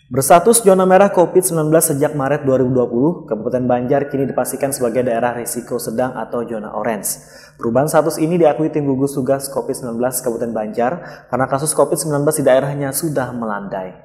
Berstatus zona merah COVID-19 sejak Maret 2020, Kabupaten Banjar kini dipastikan sebagai daerah risiko sedang atau zona orange. Perubahan status ini diakui tim gugus tugas COVID-19 Kabupaten Banjar karena kasus COVID-19 di daerahnya sudah melandai.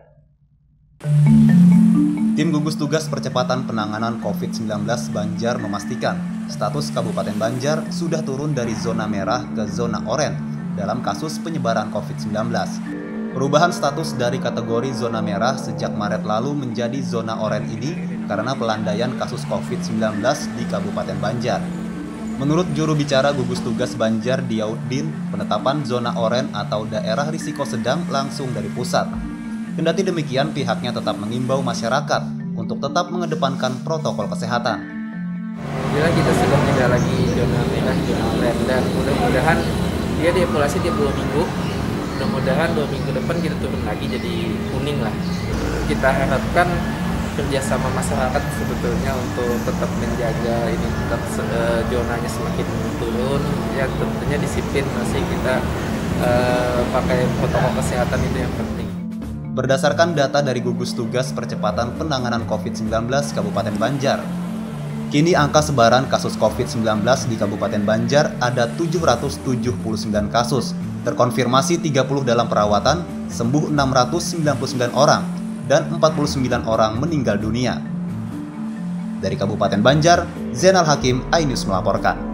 Tim gugus tugas percepatan penanganan COVID-19 Banjar memastikan status Kabupaten Banjar sudah turun dari zona merah ke zona oranye dalam kasus penyebaran COVID-19. Perubahan status dari kategori zona merah sejak Maret lalu menjadi zona oranye ini karena pelandaian kasus COVID-19 di Kabupaten Banjar. Menurut juru bicara gugus tugas Banjar Diauddin, penetapan zona oranye atau daerah risiko sedang langsung dari pusat. Kendati demikian, pihaknya tetap mengimbau masyarakat untuk tetap mengedepankan protokol kesehatan. Bila kita sudah tidak lagi zona merah, zona oranye, dan mudah-mudahan dia dievaluasi tiap 2 minggu. Mudah-mudahan 2 minggu depan kita turun lagi jadi kuning lah. Kita harapkan kerjasama masyarakat sebetulnya untuk tetap menjaga ini tetap zonanya semakin turun. Ya tentunya disiplin masih kita pakai protokol kesehatan itu yang penting. Berdasarkan data dari gugus tugas percepatan penanganan COVID-19 Kabupaten Banjar, kini angka sebaran kasus COVID-19 di Kabupaten Banjar ada 779 kasus. Terkonfirmasi 30 dalam perawatan, sembuh 699 orang, dan 49 orang meninggal dunia. Dari Kabupaten Banjar, Zainal Hakim, iNews melaporkan.